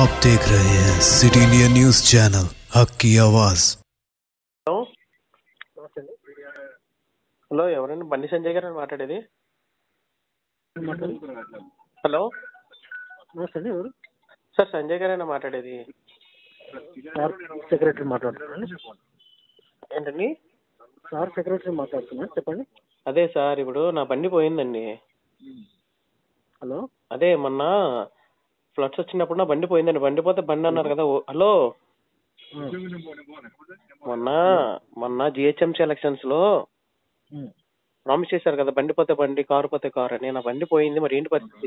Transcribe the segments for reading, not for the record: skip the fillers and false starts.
आप देख रहे हैं सिटी इंडिया न्यूज चैनल, हक की आवाज। హలో ఎవరండి? బండి సంజయ్ గారు మాట్లాడేది. హలో ఎవరు సార్, సంజయ్ గారేనా మాట్లాడేది? సార్ సెక్రటరీ మాట్లాడుతున్నాను. ఏంటండి? సార్ సెక్రటరీ మాట్లాడుతున్నాను, చెప్పండి. అదే సార్, ఇప్పుడు నా బండి పోయిందండి. హలో, అదే మొన్న ఫ్లడ్స్ వచ్చినప్పుడు నా బండి పోయిందండి. బండి పోతే బండి అన్నారు కదా. హలో, మొన్న జిహెచ్ఎంసీ ఎలక్షన్స్ లో ప్రామిస్ చేశారు కదా, బండి పోతే బండి, కారు పోతే కారు అని. నా బండి పోయింది, మరి ఏంటి పరిస్థితి?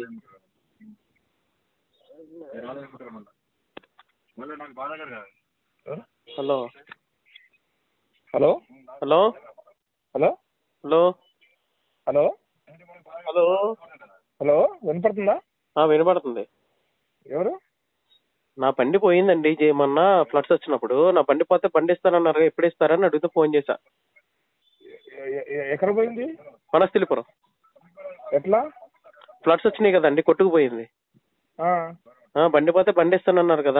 Hello hello hello hello hello hello hello hello వినపడుతుందా? వినపడుతుంది. ఎవరు? నా బండి పోయిందండి. మొన్న ఫ్లడ్స్ వచ్చినప్పుడు నా బండి పోతే బండి ఇస్తానన్నారు, ఎప్పుడు ఇస్తారని అడిగితే ఫోన్ చేశా. ఎక్కడ పోయింది? వనస్థలిపురం. ఎట్లా? ఫ్లడ్స్ వచ్చినాయి కదండి, కొట్టుకుపోయింది. బండి పోతే బండి ఇస్తానన్నారు కదా.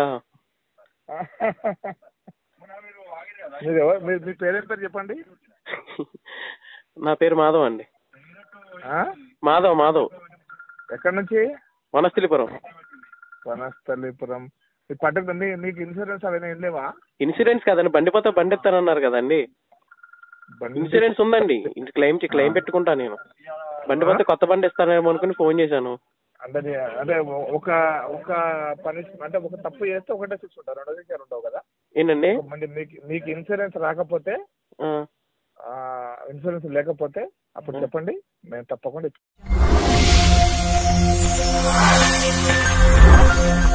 మీ పేరేంటి పేరు చెప్పండి. నా పేరు మాధవ్ అండి. మాధవ్. ఎక్కడి నుంచి? వనస్థలిపురం. వనస్థలిపురం. పట్టకు నీకు ఇన్సూరెన్స్ అవన్నీ ఏం లేవా? ఇన్సూరెన్స్ కాదండి, బండి పోతే బండి ఇస్తానన్నారు కదండి. ఇన్సూరెన్స్ ఉందండి, క్లెయిమ్ పెట్టుకుంటా నేను. బండి పోతే కొత్త బండి ఇస్తానేమో అనుకుని ఫోన్ చేశాను. అంటే ఒక అంటే ఒక తప్పు చేస్తే ఒకటే శిక్ష ఉంటారు, రెండో శిక్ష ఉండవు కదా. ఏంటండి? మీకు ఇన్సూరెన్స్ రాకపోతే, ఇన్సూరెన్స్ లేకపోతే అప్పుడు చెప్పండి, మేము తప్పకుండా